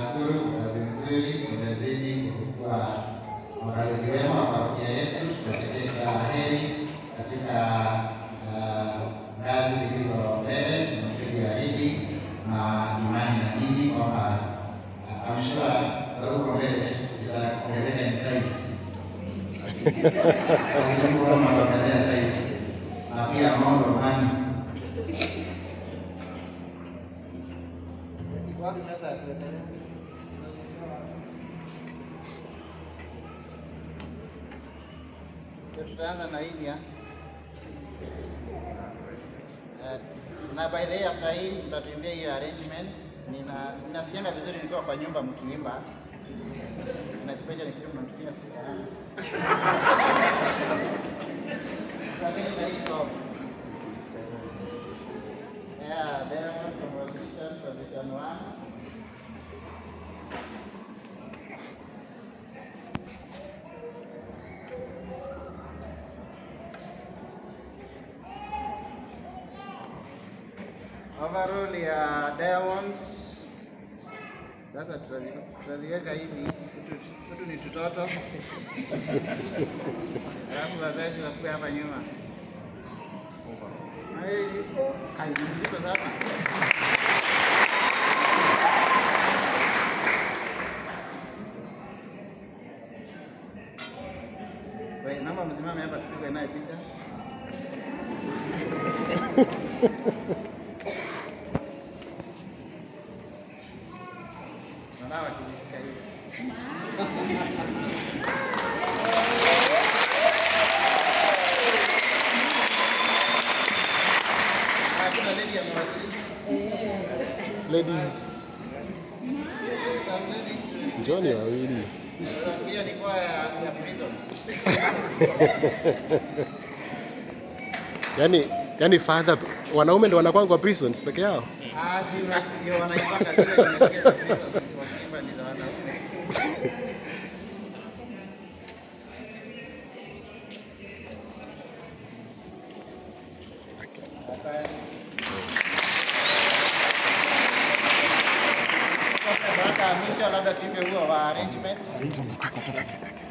tunashukuru kazi nzuri umezidi kwa wakalizi wema wa parokia yetu. Tunatakia kila la heri katika ngazi zilizo mbele mlivyoahidi na imani na nyinyi kwamba amshura za huko mbele zitaongezeka ni size. Kwa sababu tunaongezea size na pia amount of money. Tutaanza na India. Na by the way after hii tutatuimbia hiyo arrangement. Ninasikianga vizuri nikiwa kwa nyumba mkiimba. Na especially kitu mnatukia sana. Lakini na hiyo there was conversation for the January. Overall ya diamonds sasa tutaziweka hivi, kitu ni tutoto. Alafu wazazi wakuwe hapa nyuma. Kai mzito sana. Wewe naomba msimame hapa tupige naye picha. Naona kizishika hivi. Ladies. Johnny wawili. Hiyo ni kwa ya prison. Yani father wanaume ndio wanakuwa kwa prisons peke yao. Si ndio wanaipaka zile zinaingia prison. Kwa ni za wanaume. Asante. Baada ya mwisho labda tuimbe huo wa arrangement.